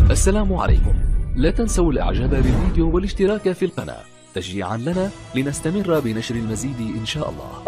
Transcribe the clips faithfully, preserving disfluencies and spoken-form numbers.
السلام عليكم. لا تنسوا الاعجاب بالفيديو والاشتراك في القناة تشجيعا لنا لنستمر بنشر المزيد ان شاء الله.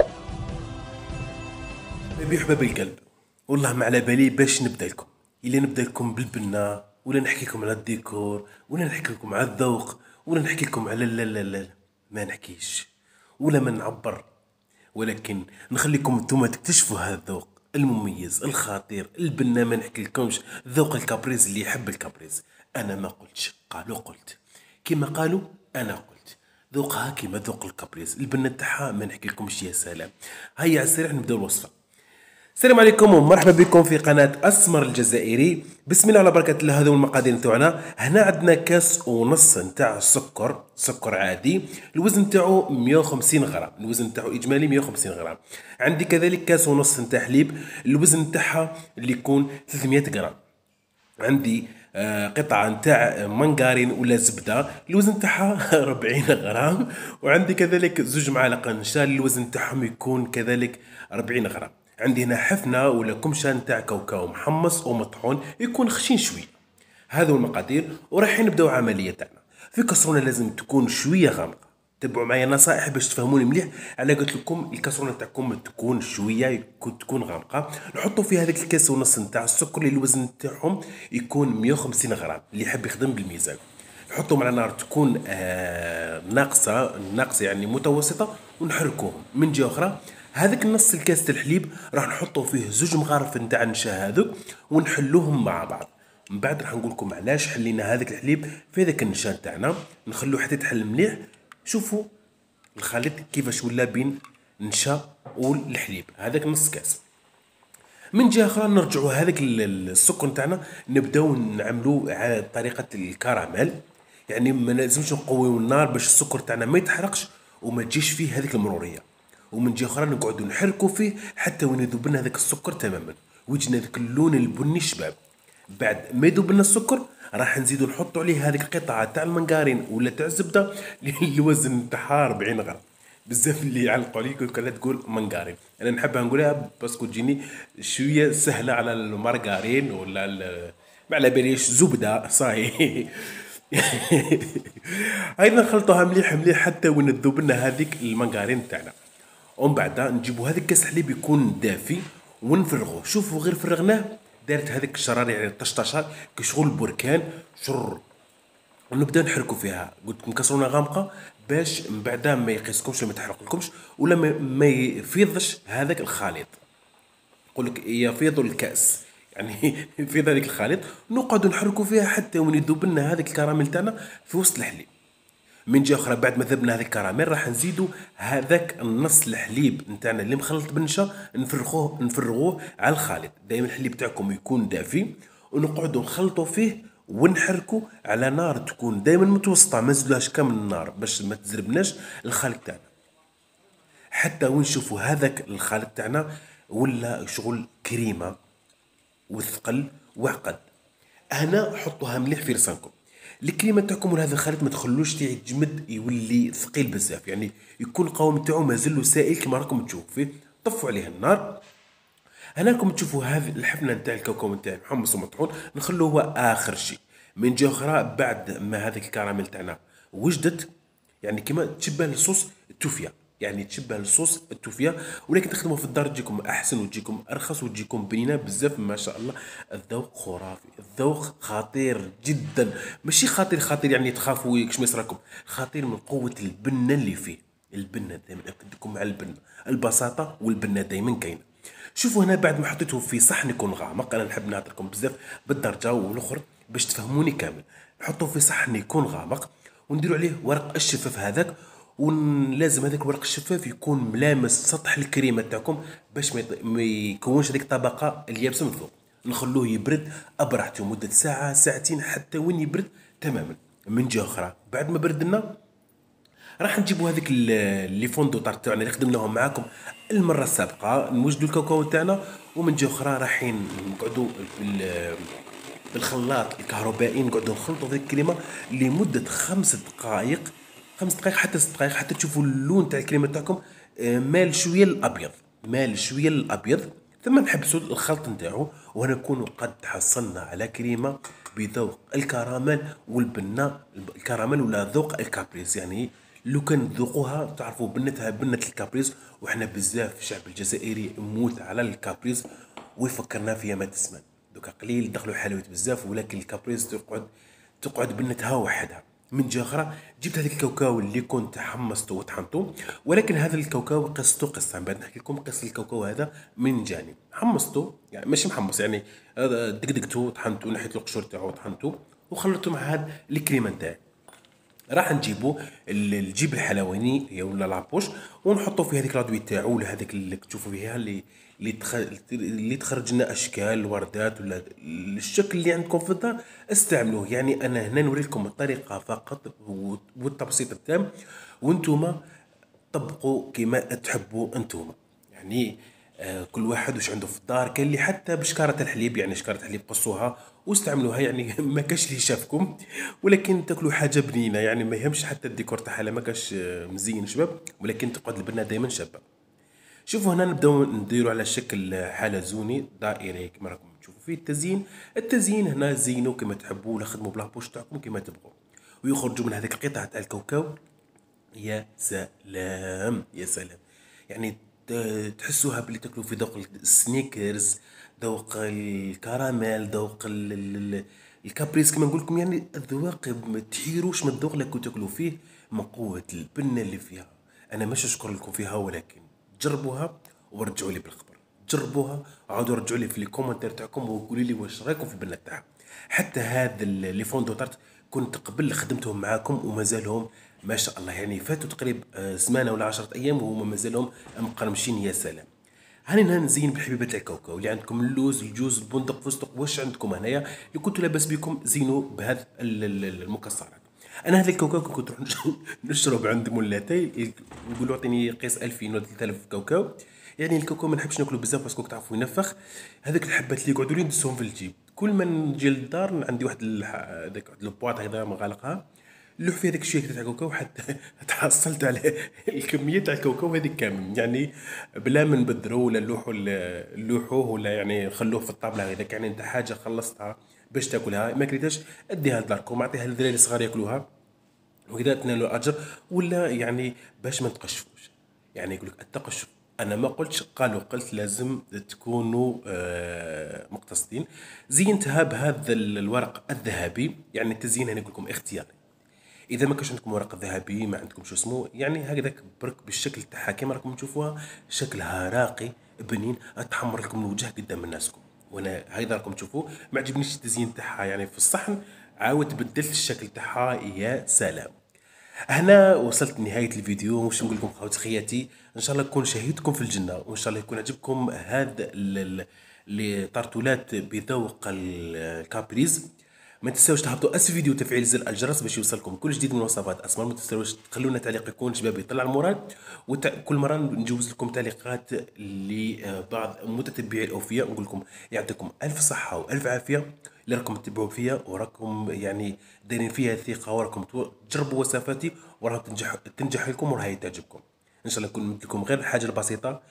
حبايبي حباب القلب، والله ما على بالي باش نبدا لكم، الا نبدا لكم بالبنه ولا نحكي لكم على الديكور ولا نحكي لكم على الذوق ولا نحكي لكم على لا لا لا ما نحكيش ولا ما نعبر، ولكن نخليكم انتم تكتشفوا هذا الذوق المميز الخطير. البنه ما نحكي لكمش، ذوق الكابريز اللي يحب الكابريز. انا ما قلتش، قالوا قلت، كما قالوا انا قلت. ذوقها كيما ذوق الكابريز، البنه تاعها ما نحكي لكمش. يا سلام، هيا على السريع نبداو الوصفه. السلام عليكم ومرحبا بكم في قناة أسمر الجزائري. بسم الله على بركة الله. هذو المقادير نتاعنا. هنا عندنا كاس ونص نتاع السكر، سكر عادي، الوزن نتاعو مية وخمسين غرام، الوزن نتاعو إجمالي مية وخمسين غرام. عندي كذلك كاس ونص نتاع حليب، الوزن نتاعها اللي يكون ثلاثمية غرام. عندي آه قطعة نتاع منقارين ولا زبدة، الوزن نتاعها أربعين غرام. وعندي كذلك زوج معالق نشا، الوزن نتاعهم يكون كذلك أربعين غرام. عندي هنا حفنه ولا كمشه نتاع كاوكاو محمص ومطحون يكون خشين شويه. هذو المقادير وراح نبداو عمليه تاعنا. في كسرونه لازم تكون شويه غامقه، تبعوا معايا نصائح باش تفهموني مليح. على قلت لكم الكسرونه تاعكم تكون شويه تكون غامقه. نحطوا في هذاك الكاس ونص نتاع السكر اللي الوزن تاعهم يكون مية وخمسين غرام، اللي يحب يخدم بالميزان. نحطهم على نار تكون آه ناقصه ناقصه يعني متوسطه، ونحركوهم من جهه اخرى. هذاك النص الكاس الحليب راح نحطوا فيه زوج مغارف نتاع النشا هذوك ونحلوهم مع بعض. من بعد راح نقول لكم علاش حلينا هذاك الحليب في هذاك النشا تاعنا، نخلوه حتى يتحل مليح. شوفوا الخليط كيفاش ولا بين النشا والحليب، هذاك نص كاس. من جهه اخرى نرجعوا هذاك السكر نتاعنا نبداو نعملوه على طريقه الكراميل، يعني ما لازمش نقويو النار باش السكر تاعنا ما يتحرقش وما تجيش فيه هذيك المروريه. ومن جهه اخرى نقعدوا نحركوا فيه حتى وين يذوب لنا هذاك السكر تماما ويجينا ذاك اللون البني الشباب. بعد ما يذوب لنا السكر راح نزيدوا نحطوا عليه هذيك القطعه تاع المنقارين ولا تاع الزبده اللي الوزن تاعها أربعين غرام. بزاف اللي يعلقوا عليك وكلا تقول منقارين، انا نحبها نقولها باسكو تجيني شويه سهله على المارغارين ولا ما على باليش زبده صاي. ايضا نخلطوها مليح مليح حتى وين تذوب لنا هذيك المنقارين تاعنا. ومن بعد نجيبوا هذاك الكاس حليب يكون دافي ونفرغوه. شوفوا غير فرغناه دارت هذيك الشرار يعني طشطشه كشغل بركان شر، ونبدا نحركوا فيها. قلت لكم كسرونه غامقه باش من بعد ما يقيسكمش وما يتحرقلكمش ولا ما يفيضش هذاك الخليط. يقول لك يفيض الكاس يعني يفيض هذيك الخليط. نقعدوا نحركوا فيها حتى وين يذوب لنا هذاك الكراميل تاعنا في وسط الحليب. من جهه اخرى بعد ما ذبنا هذاك الكراميل راح نزيدوا هذاك النص الحليب نتاعنا اللي مخلط بالنشا نفرغوه نفرغوه على الخليط. دائما الحليب تاعكم يكون دافي ونقعدوا نخلطوا فيه ونحركوا على نار تكون دائما متوسطه، ما نزيدوهاش كامل النار باش ما تزربناش الخليط تاعنا. حتى وين نشوفوا هذاك الخليط تاعنا ولا شغل كريمه وثقل وعقد. هنا حطوها مليح في لسانكم. الكريمه تاعكم ولا هذا الخليط ما تخلوش يجمد يولي ثقيل بزاف، يعني يكون القوام تاعو مازال سائل كما راكم تشوفوا فيه. طفوا عليه النار. هنا راكم تشوفوا هذه الحفنه نتاع الكاوكاو نتاعي محمص ومطحون نخلوه هو اخر شيء. من جهه اخرى بعد ما هذاك الكراميل تاعنا وجدت يعني كما تشبه لصوص التوفيه، يعني تشبه لصوص التوفيه، ولكن تخدموا في الدار تجيكم احسن وتجيكم ارخص وتجيكم بنينه بزاف. ما شاء الله الذوق خرافي، الذوق خطير جدا. ماشي خطير خطير يعني تخافوا كش ما يصراكم، خطير من قوه البنه اللي فيه. البنه دائما اكد لكم مع البنه، البساطه والبنه دائما كاينه. شوفوا هنا بعد ما حطيته في صحن يكون غامق، انا نحب نعطيكم بزاف بالدرجه والاخر باش تفهموني كامل. نحطوه في صحن يكون غامق ونديروا عليه ورق الشفاف هذاك، ولازم هذاك الورق الشفاف يكون ملامس سطح الكريمه تاعكم باش ما يكونش هذيك الطبقه اليابسه من فوق. نخلوه يبرد براحته مده ساعه ساعتين حتى وين يبرد تماما. من جهه اخرى بعد ما برد لنا راح نجيبوا هذيك اللي فوندو طار تاعنا اللي خدمناهم معاكم المره السابقه، نوجدوا الكاوكاو تاعنا. ومن جهه اخرى رايحين نقعدوا بالخلاط الكهربائي نقعدوا نخلطوا هذيك الكريمه لمده خمس دقائق خمس دقائق حتى ست دقائق حتى تشوفوا اللون تاع الكريمه تاعكم مال شويه الابيض، مال شويه الابيض. ثم نحبسوا الخلط نتاعو ونكون قد حصلنا على كريمه بذوق الكراميل والبنه، الكراميل ولا ذوق الكابريز. يعني لو كان تذوقوها تعرفوا بنتها بنه الكابريز، وحنا بزاف الشعب الجزائري يموت على الكابريز ويفكرنا فيها ما تسمن. دوكا قليل دخلوا حلويات بزاف، ولكن الكابريز تقعد تقعد بنتها وحدها. من جهه اخرى جبت هذاك الكاوكاو اللي كنت حمصته وطحنته، ولكن هذا الكاوكاو قصته قصه، من بعد نحكي لكم قصه الكاوكاو هذا من جانب. حمصته يعني ماشي محمص، يعني هذا دقدقته طحنته، نحيت القشور تاعو طحنته وخلطته مع هذا الكريمه نتاعي. راح نجيبو الجيب الحلواني هي ولا لابوش ونحطو في هذيك لادوي تاعو ولا هذيك اللي تشوفوا فيها اللي اللي تخ... اللي تخرج لنا اشكال وردات ولا الشكل اللي عندكم في الدار استعملوه. يعني انا هنا نوري لكم الطريقه فقط والتبسيط التام، وانتم طبقوا كما تحبوا انتم. يعني آه كل واحد وش عنده في الدار. كاين اللي حتى بشكاره الحليب، يعني شكاره الحليب قصوها واستعملوها، يعني ما كاش اللي شافكم، ولكن تاكلوا حاجه بنينه. يعني ما يهمش حتى الديكور تاعها ما كاش مزيين شباب، ولكن تقعد البنه دائما شابه. شوفوا هنا نبداو نديروا على شكل حلزوني دائري كما راكم تشوفوا فيه التزيين. التزيين هنا زينوا كما تحبوا ولا خدموا بلابوش تاعكم كما تبغوا، ويخرجوا من هذيك القطعه تاع الكاوكاو. يا سلام يا سلام، يعني تحسوها بلي تاكلوا في ذوق السنيكرز، ذوق الكراميل، ذوق الكابريز كما نقول لكم. يعني الذواق ما تحيروش من الذوق اللي كنتوا تاكلوا فيه من قوه البنه اللي فيها. انا مش اشكر لكم فيها، ولكن جربوها ورجعوا لي بالخبر. جربوها عاودوا رجعوا لي في لي كومنتير تاعكم وقولوا لي واش رايكم في البنه تاعها. حتى هذا لي فوندو طارت كنت قبل خدمتهم معاكم ومازالهم ما شاء الله، يعني فاتوا تقريبا سمانه ولا عشرة ايام وهما مازالهم مقرمشين. يا سلام. هاني نزين بالحبيبه تاع الكاوكاو اللي عندكم اللوز الجوز البندق الفستق واش عندكم هنايا اللي كنتوا لاباس بكم زينوا بهذا المكسرات. انا هذا الكاوكاو كنت نروح نشرب عند مولاتي يقولوا اعطيني قيس ألفين ولا ثلاثة آلاف كاوكاو. يعني الكاوكاو ما نحبش ناكله بزاف باسكو تعرفوا ينفخ. هذاك الحبات اللي يقعدوا لي ندسهم في الجيب. كل ما نجي للدار عندي واحد هذاك البواط هكذا مغلقها نلوح فيه هذاك الشيء تاع الكاوكاو حتى تحصلت على الكميه تاع الكاوكاو هذيك كامل. يعني بلا ما نبدروا ولا نلوحوا نلوحوه ولا يعني نخلوه في الطابله هذاك. يعني انت حاجه خلصتها باش تاكلها ما كريتهاش اديها لداركم اعطيها للدراري الصغار ياكلوها وكذا تنالوا اجر، ولا يعني باش ما تقشفوش. يعني يقول لك التقشف انا ما قلتش، قالوا قلت لازم تكونوا آه مقتصدين. زينتها بهذا الورق الذهبي. يعني التزيين هنا يقول لكم اختياري، اذا ما كانش عندكم ورق ذهبي ما عندكم شو اسمه يعني هكذاك برك بالشكل تاعها كما راكم تشوفوها شكلها راقي بنين تحمر لكم الوجه قدام الناسكم. وانا هيدا راكم تشوفوا ما عجبنيش التزيين تاعها يعني في الصحن، عاود بدلت الشكل تاعها. يا سلام. هنا وصلت لنهايه الفيديو. واش نقول لكم خواتي خياتي، ان شاء الله نكون شهيدكم في الجنه، وان شاء الله يكون عجبكم هذا لي طرطولات بذوق الكابريز. ما تنساوش تهبطوا اسفل الفيديو وتفعيل زر الجرس باش يوصلكم كل جديد من وصفات اسمر. ما تنساوش تخلوا لنا تعليق يكون شباب يطلع المورال، وكل مره نجوز لكم تعليقات لبعض متتبعي الاوفياء. نقول لكم يعطيكم الف صحه والف عافيه اللي راكم تتبعوا فيا وراكم يعني دايرين فيها ثقه وراكم تجربوا وصفاتي وراها تنجح تنجح لكم وراها تعجبكم. ان شاء الله نكون لكم غير الحاجه البسيطه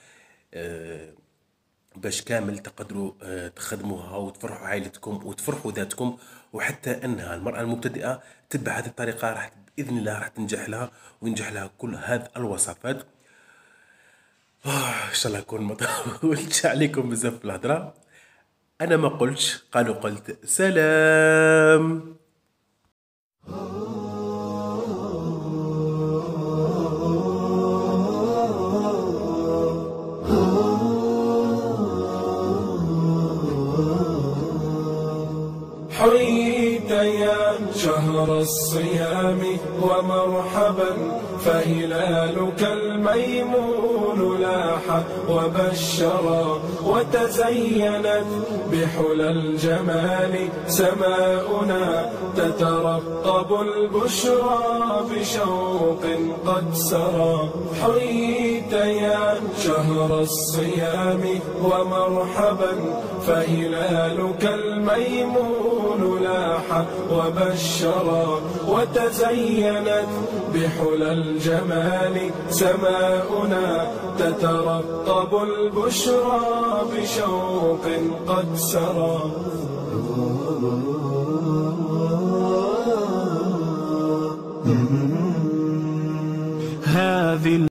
أه باش كامل تقدروا تخدموها وتفرحوا عائلتكم وتفرحوا ذاتكم، وحتى انها المراه المبتدئه تتبع هذه الطريقه راح باذن الله راح تنجح لها وينجح لها كل هذه الوصفات. ان شاء الله اكون ما طولتش عليكم بزاف في الهضره. انا ما قلتش، قالوا قلت. سلام. حييت يا شهر الصيام ومرحبا، فهلالك الميمون لاح وبشرا، وتزينت بحلى الجمال سماؤنا تترقب البشرى بشوق قد سرى. حييت يا شهر الصيام ومرحبا فهلالك الميمون لاح وبشرا. وتزينت بحلى الجمال سماؤنا تترقب البشرى بشوق قد سرى. هذه